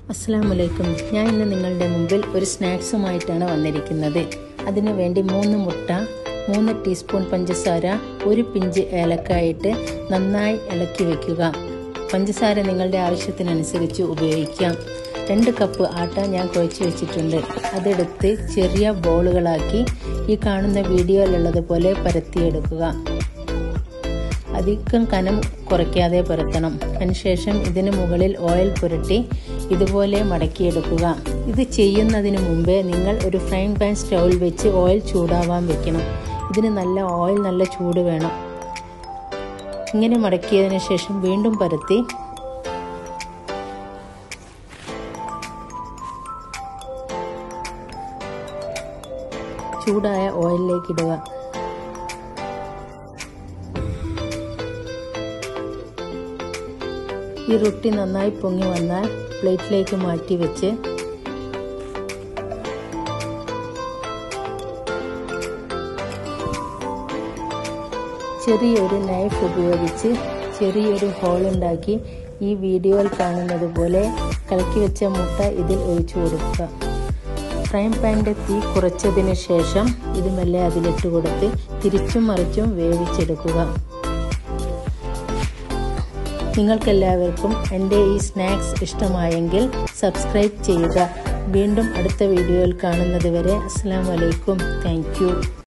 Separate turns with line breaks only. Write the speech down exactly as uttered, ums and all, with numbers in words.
അസ്സലാമലൈക്കും. ഞാൻ ഇന്ന് നിങ്ങളുടെ മുമ്പിൽ ഒരു സ്നാക്സുമായിട്ടാണ് വന്നിരിക്കുന്നത്. അതിനു വേണ്ടി മൂന്ന് മുട്ട, മൂന്ന് ടീസ്പൂൺ പഞ്ചസാര, ഒരു പിഞ്ച് ഏലക്കായിട്ട് നന്നായി ഇളക്കി വയ്ക്കുക. പഞ്ചസാര നിങ്ങളുടെ ആവശ്യത്തിനനുസരിച്ച് ഉപയോഗിക്കാം. രണ്ട് കപ്പ് ആട്ട ഞാൻ കുഴച്ച് വെച്ചിട്ടുണ്ട്. അതെടുത്ത് ചെറിയ ബോളുകളാക്കി ഈ കാണുന്ന വീഡിയോയിലുള്ളതുപോലെ പരത്തിയെടുക്കുക. അധികം കനം കുറയ്ക്കാതെ പരത്തണം. അതിനുശേഷം ഇതിന് മുകളിൽ ഓയിൽ പുരട്ടി ഇതുപോലെ മടക്കിയെടുക്കുക. ഇത് ചെയ്യുന്നതിന് മുമ്പേ നിങ്ങൾ ഒരു ഫ്രൈങ് പാൻ സ്റ്റൗവിൽ വെച്ച് ഓയിൽ ചൂടാവാൻ വെക്കണം. ഇതിന് നല്ല ഓയിൽ നല്ല ചൂട് വേണം. ഇങ്ങനെ മടക്കിയതിന് ശേഷം വീണ്ടും പരത്തി ചൂടായ ഓയിലിലേക്ക് ഇടുക. ഈ റൊട്ടി നന്നായി പൊങ്ങി വന്നാൽ പ്ലേറ്റിലേക്ക് മാറ്റി വെച്ച് ചെറിയൊരു നൈഫ് ഉപയോഗിച്ച് ചെറിയൊരു ഹോളുണ്ടാക്കി ഈ വീഡിയോയിൽ കാണുന്നത് പോലെ കലക്കി വെച്ച മുട്ട ഇതിൽ ഒഴിച്ചു കൊടുക്കുക. ഫ്രൈങ് പാനിൻ്റെ തീ കുറച്ചതിന് ശേഷം ഇത് മെല്ലെ അതിലിട്ട് കൊടുത്ത് തിരിച്ചും മറിച്ചും വേവിച്ചെടുക്കുക. നിങ്ങൾക്കെല്ലാവർക്കും എൻ്റെ ഈ സ്നാക്സ് ഇഷ്ടമായെങ്കിൽ സബ്സ്ക്രൈബ് ചെയ്യുക. വീണ്ടും അടുത്ത വീഡിയോയിൽ കാണുന്നത് വരെ അസ്സലാമു അലൈക്കും. Thank U.